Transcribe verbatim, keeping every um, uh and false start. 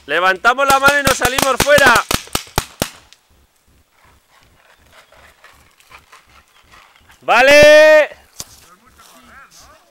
Levantamos la mano y nos salimos fuera. Vale.